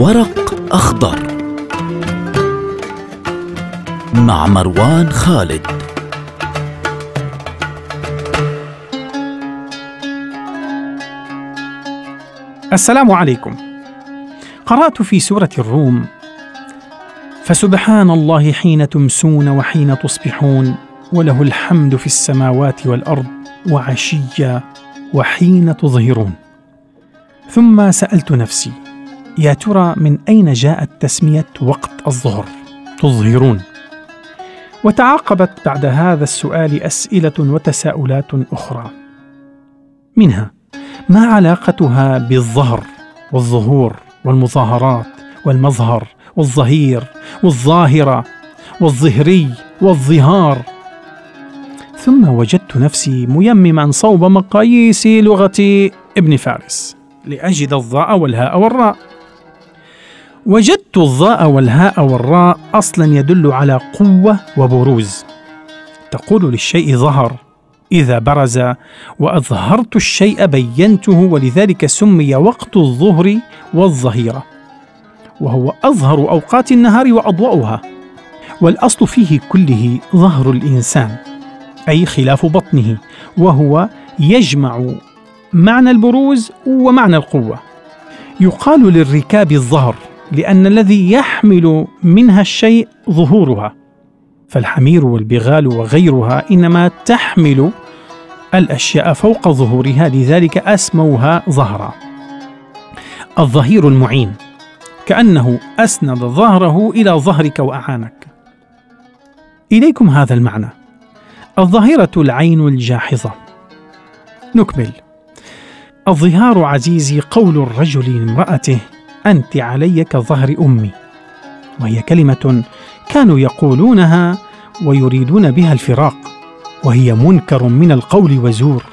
ورق أخضر مع مروان خالد. السلام عليكم. قرأت في سورة الروم: فسبحان الله حين تمسون وحين تصبحون وله الحمد في السماوات والأرض وعشيا وحين تظهرون. ثم سألت نفسي: يا ترى من أين جاءت تسمية وقت الظهر تظهرون؟ وتعاقبت بعد هذا السؤال أسئلة وتساؤلات أخرى، منها: ما علاقتها بالظهر والظهور والمظاهرات والمظهر والظهير والظاهرة والظهري والظهار؟ ثم وجدت نفسي ميمما صوب مقاييس لغة ابن فارس لأجد الظاء والهاء والراء. وجدت الظاء والهاء والراء أصلا يدل على قوة وبروز. تقول للشيء ظهر إذا برز، وأظهرت الشيء بينته، ولذلك سمي وقت الظهر والظهيرة، وهو أظهر أوقات النهار وأضوأها. والأصل فيه كله ظهر الإنسان، أي خلاف بطنه، وهو يجمع معنى البروز ومعنى القوة. يقال للركاب الظهر لأن الذي يحمل منها الشيء ظهورها، فالحمير والبغال وغيرها إنما تحمل الأشياء فوق ظهورها، لذلك أسموها ظهرا. الظهير المعين، كأنه أسند ظهره إلى ظهرك وأعانك. إليكم هذا المعنى: الظاهرة العين الجاحظة. نكمل. الظهار عزيزي قول الرجل لامرأته: أنت علي كظهر أمي، وهي كلمة كانوا يقولونها ويريدون بها الفراق، وهي منكر من القول وزور،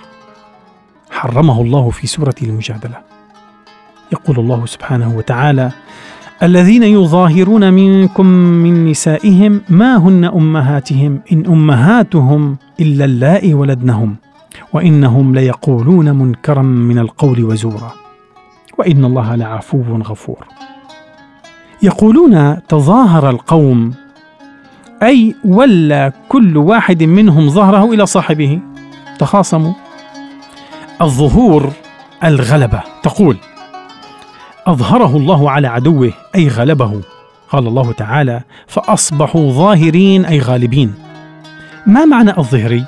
حرمه الله في سورة المجادلة. يقول الله سبحانه وتعالى: الذين يظاهرون منكم من نسائهم ما هن أمهاتهم إن أمهاتهم إلا اللائي ولدنهم وإنهم ليقولون منكرا من القول وزورا وإن الله لعفو غفور. يقولون تظاهر القوم، أي ولى كل واحد منهم ظهره إلى صاحبه، تخاصموا. الظهور الغلبة، تقول: أظهره الله على عدوه، أي غلبه. قال الله تعالى: فأصبحوا ظاهرين، أي غالبين. ما معنى الظهري؟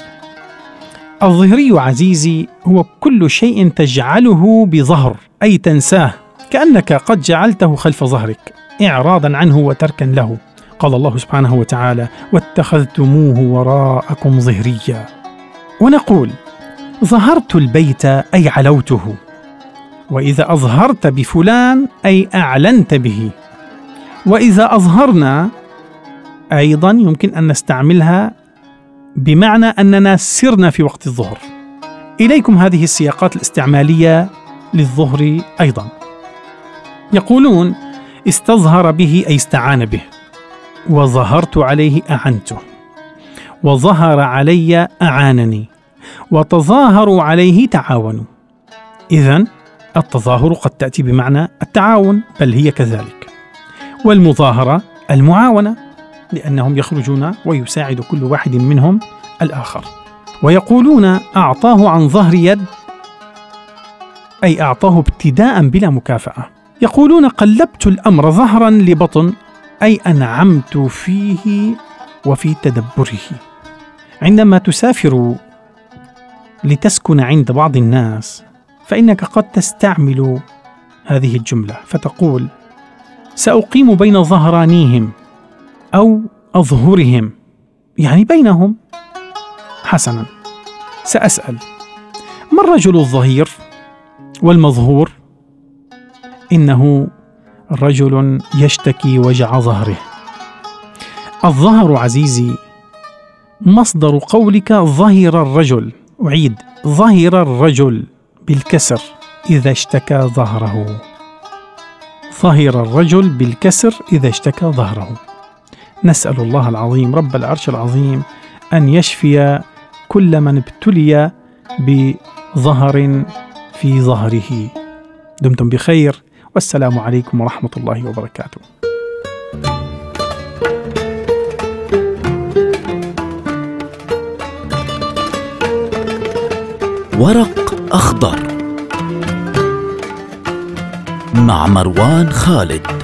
الظهري عزيزي هو كل شيء تجعله بظهر، أي تنساه، كأنك قد جعلته خلف ظهرك إعراضا عنه وتركا له. قال الله سبحانه وتعالى: واتخذتموه وراءكم ظهريا. ونقول: ظهرت البيت، أي علوته. وإذا أظهرت بفلان، أي أعلنت به. وإذا أظهرنا أيضا يمكن أن نستعملها بمعنى أننا سرنا في وقت الظهر. إليكم هذه السياقات الاستعمالية للظهر أيضا. يقولون: استظهر به، أي استعان به. وظهرت عليه، أعنته. وظهر علي، أعانني. وتظاهروا عليه، تعاونوا. إذن التظاهر قد تأتي بمعنى التعاون، بل هي كذلك. والمظاهرة المعاونة، لأنهم يخرجون ويساعد كل واحد منهم الآخر. ويقولون: أعطاه عن ظهر يد، أي أعطاه ابتداء بلا مكافأة. يقولون: قلبت الأمر ظهرا لبطن، أي أنعمت فيه وفي تدبره. عندما تسافر لتسكن عند بعض الناس فإنك قد تستعمل هذه الجملة، فتقول: سأقيم بين ظهرانيهم، أو أظهرهم، يعني بينهم. حسنا، سأسأل: ما الرجل الظهير والمظهور؟ إنه رجل يشتكي وجع ظهره. الظهر عزيزي مصدر قولك ظهر الرجل. أعيد: ظهر الرجل بالكسر إذا اشتكى ظهره. ظهر الرجل بالكسر إذا اشتكى ظهره. نسأل الله العظيم رب العرش العظيم أن يشفي كل من ابتلي بظهر في ظهره. دمتم بخير، والسلام عليكم ورحمة الله وبركاته. ورق أخضر مع مروان خالد.